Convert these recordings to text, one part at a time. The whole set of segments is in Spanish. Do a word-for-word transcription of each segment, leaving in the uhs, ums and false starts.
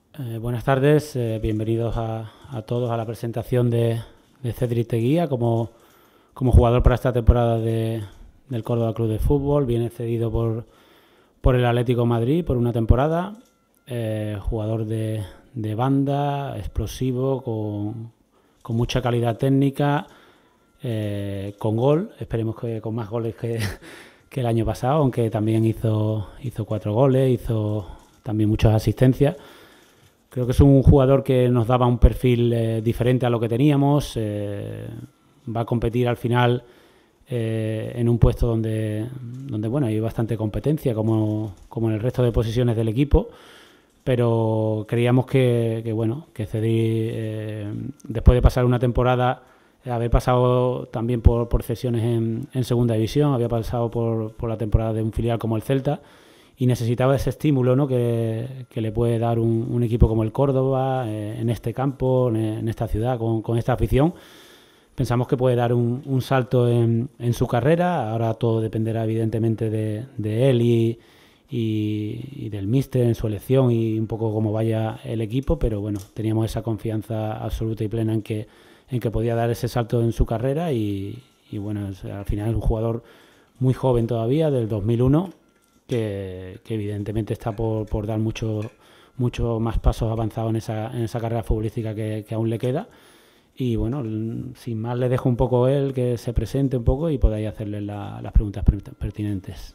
Eh, buenas tardes, eh, bienvenidos a, a todos a la presentación de, de Cédric Teguía como, como jugador para esta temporada de, del Córdoba Club de Fútbol. Viene cedido por, por el Atlético de Madrid por una temporada. Eh, jugador de, de banda, explosivo, con, con mucha calidad técnica, eh, con gol. Esperemos que con más goles que, que el año pasado, aunque también hizo, hizo cuatro goles, hizo también muchas asistencias. Creo que es un jugador que nos daba un perfil eh, diferente a lo que teníamos. Eh, va a competir al final eh, en un puesto donde, donde bueno, hay bastante competencia, como, como en el resto de posiciones del equipo. Pero creíamos que, que bueno, que Cedi, eh, después de pasar una temporada, haber pasado también por, por cesiones en, en segunda división, había pasado por, por la temporada de un filial como el Celta, y necesitaba ese estímulo, ¿no?, que, que le puede dar un, un equipo como el Córdoba, eh, en este campo, en, en esta ciudad, con, con esta afición. Pensamos que puede dar un, un salto en, en su carrera. Ahora todo dependerá evidentemente de, de él y, y, y del míster en su elección y un poco cómo vaya el equipo, pero bueno, teníamos esa confianza absoluta y plena en que, en que podía dar ese salto en su carrera y, y bueno, al final es un jugador muy joven todavía, del dos mil uno, Que, que evidentemente está por, por dar muchos mucho más pasos avanzados en esa, en esa carrera futbolística que, que aún le queda. Y bueno, sin más le dejo un poco él, que se presente un poco y podáis hacerle la, las preguntas pertinentes.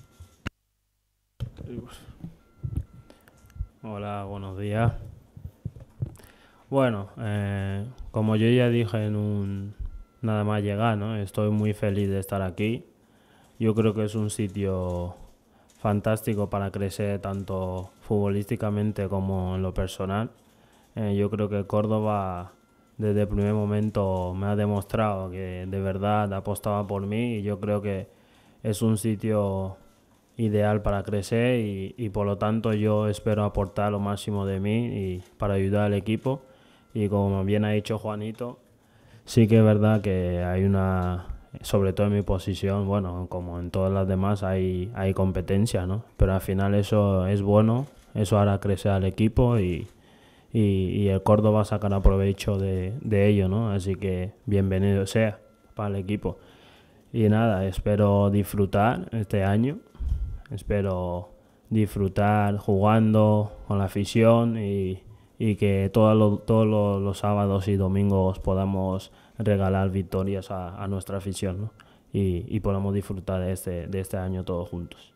Hola, buenos días. Bueno, eh, como yo ya dije en un nada más llegar, ¿no? Estoy muy feliz de estar aquí. Yo creo que es un sitio fantástico para crecer tanto futbolísticamente como en lo personal. Eh, yo creo que Córdoba desde el primer momento me ha demostrado que de verdad apostaba por mí y yo creo que es un sitio ideal para crecer y, y por lo tanto yo espero aportar lo máximo de mí y para ayudar al equipo. Y como bien ha dicho Juanito, sí que es verdad que hay una, sobre todo en mi posición, bueno, como en todas las demás hay, hay competencia, ¿no? Pero al final eso es bueno, eso hará crecer al equipo y, y, y el Córdoba sacará provecho de, de ello, ¿no? Así que bienvenido sea para el equipo. Y nada, espero disfrutar este año, espero disfrutar jugando con la afición y, y que todos los, todos los, los sábados y domingos podamos regalar victorias a, a nuestra afición, ¿no? Y, y podamos disfrutar de este, de este año todos juntos.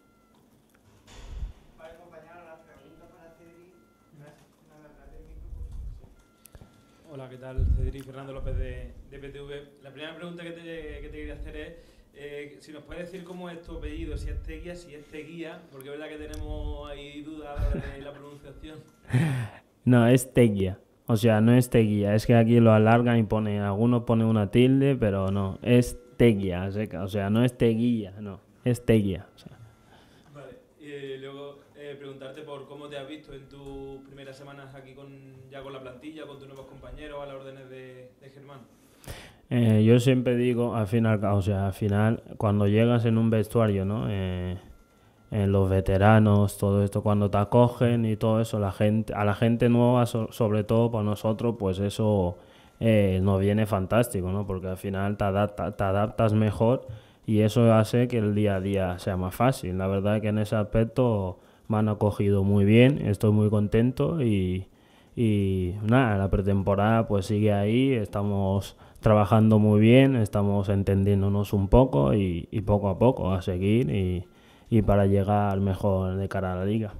Hola, ¿qué tal? Cedric Fernando López de, de P T V. La primera pregunta que te, que te quería hacer es eh, si nos puedes decir cómo es tu apellido, si es Teguía, si es Teguía, porque es verdad que tenemos ahí dudas de la pronunciación. No, es Teguía. O sea, no es Teguía, es que aquí lo alargan y pone, algunos ponen una tilde, pero no, es Teguía, o sea, no es Teguía, no, es Teguía. O sea. Vale, y luego eh, preguntarte por cómo te has visto en tus primeras semanas aquí con, ya con la plantilla, con tus nuevos compañeros, a las órdenes de, de Germán. Eh, yo siempre digo, al final, o sea, al final, cuando llegas en un vestuario, ¿no? Eh, en los veteranos, todo esto, cuando te acogen y todo eso, la gente, a la gente nueva, so, sobre todo para nosotros, pues eso eh, nos viene fantástico, ¿no? Porque al final te, adapta, te adaptas mejor y eso hace que el día a día sea más fácil. La verdad es que en ese aspecto me han acogido muy bien, estoy muy contento y, y nada, la pretemporada pues sigue ahí, estamos trabajando muy bien, estamos entendiéndonos un poco y, y poco a poco a seguir y y para llegar mejor de cara a la liga.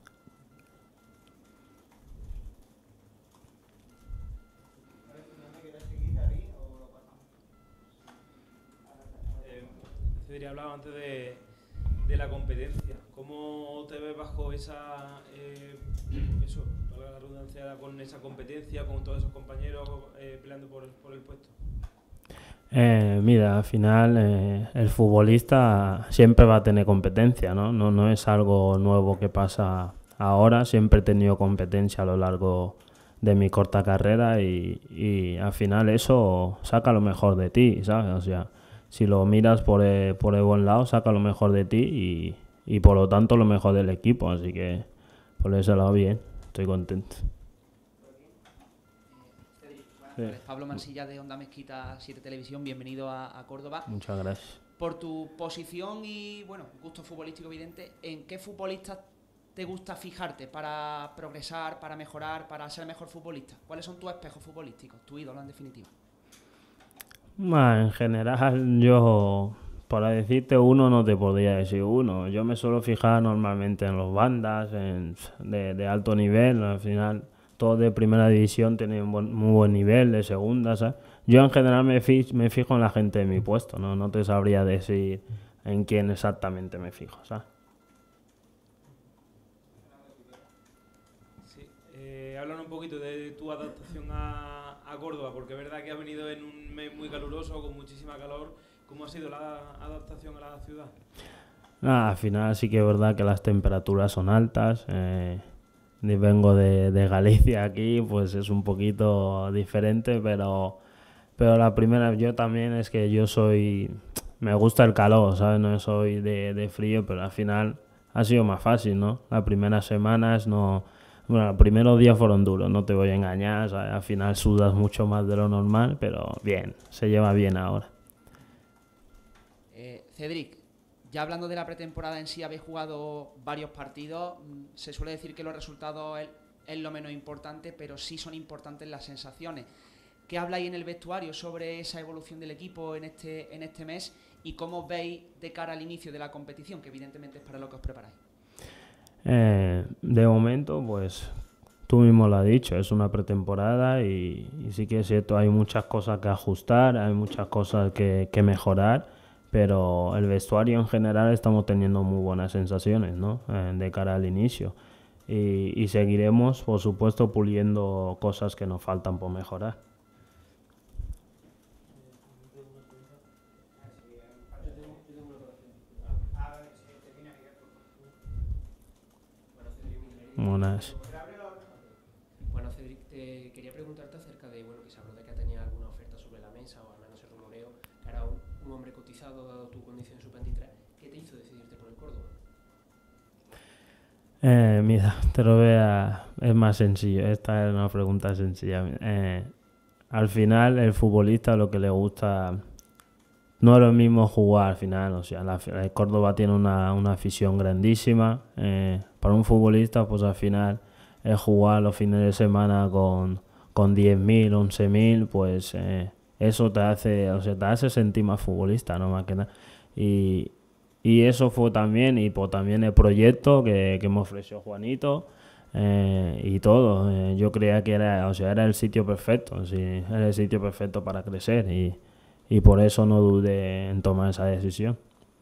Eh, Cedric hablaba antes de, de la competencia. ¿Cómo te ves bajo esa, eh, eso, para la redundancia, con esa competencia, con todos esos compañeros eh, peleando por, por el puesto? Eh, mira, al final eh, el futbolista siempre va a tener competencia, ¿no? ¿no? No es algo nuevo que pasa ahora, siempre he tenido competencia a lo largo de mi corta carrera y, y al final eso saca lo mejor de ti, ¿sabes? O sea, si lo miras por el, por el buen lado, saca lo mejor de ti y, y por lo tanto lo mejor del equipo, así que por ese lado bien. estoy contento. Sí. Pablo Mansilla de Onda Mezquita siete Televisión, bienvenido a, a Córdoba. Muchas gracias. Por tu posición y, bueno, gusto futbolístico evidente, ¿en qué futbolistas te gusta fijarte para progresar, para mejorar, para ser mejor futbolista? ¿Cuáles son tus espejos futbolísticos, tu ídolo en definitiva? Bueno, en general, yo, para decirte uno, no te podría decir uno. Yo me suelo fijar normalmente en los bandas, en, de, de alto nivel, al final... Todos de primera división tienen un buen, muy buen nivel, de segunda, ¿sabes? Yo en general me, fi me fijo en la gente de mi puesto, ¿no? No te sabría decir en quién exactamente me fijo, ¿sabes? Sí, eh, háblanos un poquito de tu adaptación a, a Córdoba, porque es verdad que has venido en un mes muy caluroso, con muchísima calor. ¿Cómo ha sido la adaptación a la ciudad? Nada, al final sí que es verdad que las temperaturas son altas, eh... vengo de, de Galicia aquí, pues es un poquito diferente, pero, pero la primera, yo también es que yo soy, me gusta el calor, ¿sabes? No soy de, de frío, pero al final ha sido más fácil, ¿no? Las primeras semanas no, bueno, los primeros días fueron duros, no te voy a engañar, ¿sabes? Al final sudas mucho más de lo normal, pero bien, se lleva bien ahora. Eh, Cedric, ya hablando de la pretemporada en sí, habéis jugado varios partidos. Se suele decir que los resultados es, es lo menos importante, pero sí son importantes las sensaciones. ¿Qué habláis en el vestuario sobre esa evolución del equipo en este, en este mes y cómo veis de cara al inicio de la competición, que evidentemente es para lo que os preparáis? Eh, de momento, pues tú mismo lo has dicho, es una pretemporada y, y sí que es cierto, hay muchas cosas que ajustar, hay muchas cosas que, que mejorar. Pero el vestuario en general estamos teniendo muy buenas sensaciones, ¿no? Eh, de cara al inicio. Y, y seguiremos, por supuesto, puliendo cosas que nos faltan por mejorar. Buenas. Bueno, Cedric, te quería preguntarte acerca de, bueno, que se habló de que tenía alguna oferta sobre la mesa, o al menos se rumoreó, que era un, un hombre cotizado, dado tu condición sub veintitrés. ¿Qué te hizo decidirte por el Córdoba? Eh, mira, te lo voy a... Es más sencillo, esta es una pregunta sencilla. Eh, al final, el futbolista lo que le gusta... No es lo mismo jugar al final, o sea, la, el Córdoba tiene una, una afición grandísima. Eh, para un futbolista, pues al final, es jugar los fines de semana con, con diez mil, once mil, pues eh, eso te hace, o sea, te hace sentir más futbolista, ¿no? Más que nada. Y, y eso fue también, y pues también el proyecto que, que me ofreció Juanito eh, y todo. Eh, yo creía que era, o sea, era el sitio perfecto, sí, era el sitio perfecto para crecer y Y por eso no dudé en tomar esa decisión.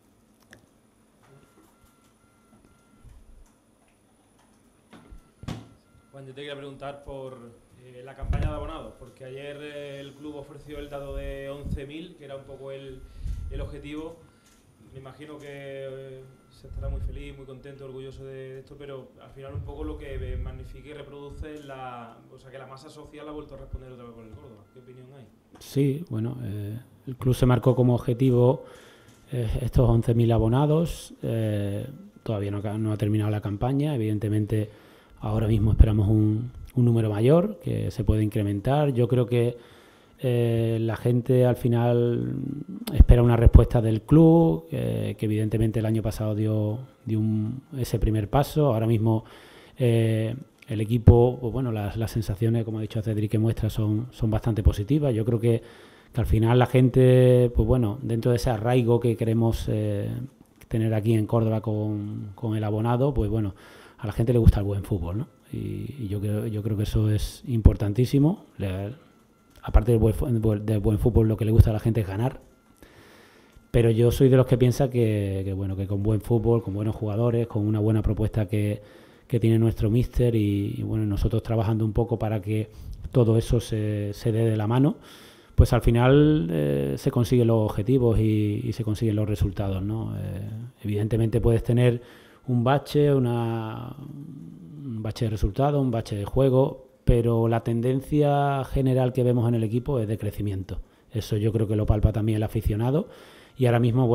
Juan, yo te quería preguntar por eh, la campaña de abonados, porque ayer eh, el club ofreció el dado de once mil, que era un poco el, el objetivo. Me imagino que eh, se estará muy feliz, muy contento, orgulloso de esto, pero al final un poco lo que magnifica y reproduce es la, o sea, que la masa social ha vuelto a responder otra vez con el Córdoba. ¿Qué opinión hay? Sí, bueno, eh, el club se marcó como objetivo eh, estos once mil abonados. Eh, todavía no, no ha terminado la campaña. Evidentemente, ahora mismo esperamos un, un número mayor que se puede incrementar. Yo creo que eh, la gente al final espera una respuesta del club, eh, que evidentemente el año pasado dio, dio un, ese primer paso. Ahora mismo eh, el equipo, pues bueno, las, las sensaciones, como ha dicho Cedric, que muestra son, son bastante positivas. Yo creo que, que al final la gente, pues bueno, dentro de ese arraigo que queremos eh, tener aquí en Córdoba con, con el abonado, pues bueno, a la gente le gusta el buen fútbol, ¿no? Y, y yo, creo, yo creo que eso es importantísimo. Le, aparte del buen, del buen fútbol, lo que le gusta a la gente es ganar. Pero yo soy de los que piensa que, que, bueno, que con buen fútbol, con buenos jugadores, con una buena propuesta que, que tiene nuestro míster y, y bueno, nosotros trabajando un poco para que todo eso se, se dé de la mano, pues al final eh, se consiguen los objetivos y, y se consiguen los resultados, ¿no? Eh, evidentemente puedes tener un bache, una, un bache de resultados, un bache de juego, pero la tendencia general que vemos en el equipo es de crecimiento. Eso yo creo que lo palpa también el aficionado y ahora mismo, bueno,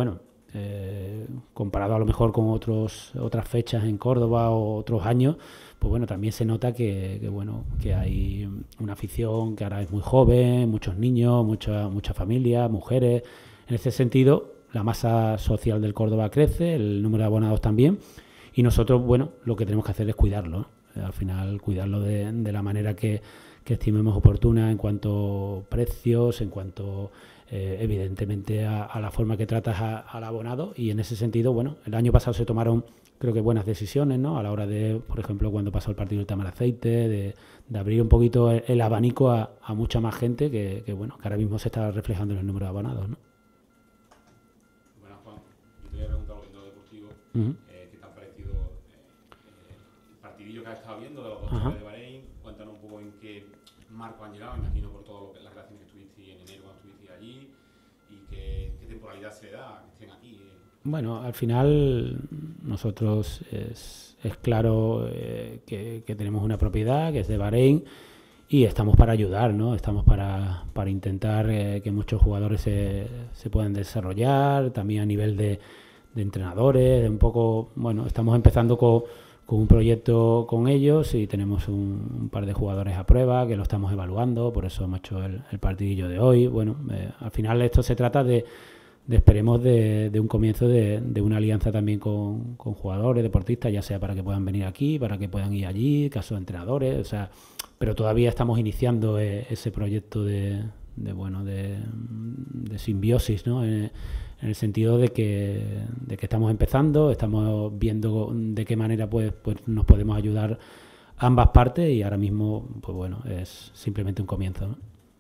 eh, comparado a lo mejor con otros otras fechas en Córdoba o otros años, pues bueno, también se nota que, que bueno, que hay una afición que ahora es muy joven, muchos niños, muchas muchas familias, mujeres. En ese sentido, la masa social del Córdoba crece, el número de abonados también, y nosotros, bueno, lo que tenemos que hacer es cuidarlo, ¿no? Al final, cuidarlo de, de la manera que, que estimemos oportuna en cuanto a precios, en cuanto, eh, evidentemente, a, a la forma que tratas a, al abonado. Y en ese sentido, bueno, el año pasado se tomaron, creo que buenas decisiones, ¿no? A la hora de, por ejemplo, cuando pasó el partido del Tamaraceite, de, de abrir un poquito el, el abanico a, a mucha más gente que, que, bueno, que ahora mismo se está reflejando en el número de abonados, ¿no? Bueno, Juan, yo te voy a preguntar volviendo deportivo, Uh-huh. eh, ¿qué te ha parecido eh, el partidillo que has estado viendo de los dos chavales de Bahrein? Cuéntanos un poco en qué marco han llegado, imagino por todo lo que las relaciones que tuviste en enero cuando estuviste allí, y qué, qué temporalidad se le da que estén aquí. Eh. Bueno, al final nosotros es, es claro eh, que, que tenemos una propiedad que es de Bahrein y estamos para ayudar, ¿no? Estamos para, para intentar eh, que muchos jugadores se, se puedan desarrollar, también a nivel de, de entrenadores, de un poco, bueno, estamos empezando con, con un proyecto con ellos y tenemos un, un par de jugadores a prueba que lo estamos evaluando, por eso hemos hecho el, el partidillo de hoy. Bueno, eh, al final esto se trata de De, esperemos de, de un comienzo de, de una alianza también con, con jugadores, deportistas, ya sea para que puedan venir aquí, para que puedan ir allí, caso de entrenadores, o sea, pero todavía estamos iniciando eh, ese proyecto de, de bueno, de, de simbiosis, ¿no? En, en el sentido de que, de que estamos empezando, estamos viendo de qué manera pues, pues nos podemos ayudar ambas partes y ahora mismo, pues bueno, es simplemente un comienzo, ¿no?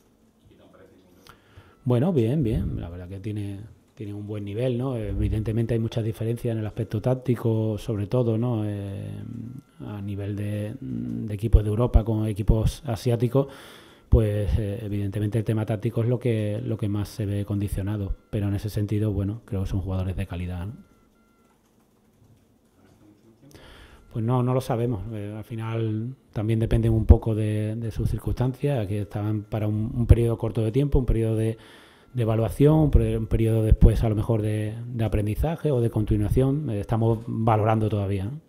Bueno, bien, bien, la verdad que tiene... tiene un buen nivel, ¿no? Evidentemente hay muchas diferencias en el aspecto táctico, sobre todo, ¿no? Eh, a nivel de, de equipos de Europa con equipos asiáticos, pues eh, evidentemente el tema táctico es lo que lo que más se ve condicionado, pero en ese sentido, bueno, creo que son jugadores de calidad, ¿no? Pues no, no lo sabemos. Eh, al final también dependen un poco de, de sus circunstancias, que estaban para un, un periodo corto de tiempo, un periodo de de evaluación, un periodo después a lo mejor de, de aprendizaje o de continuación. Eh, estamos valorando todavía, ¿no?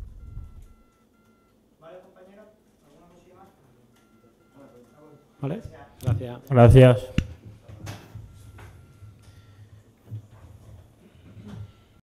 Vale, compañero, ¿alguna cosilla más? ¿Vale? Gracias. Gracias.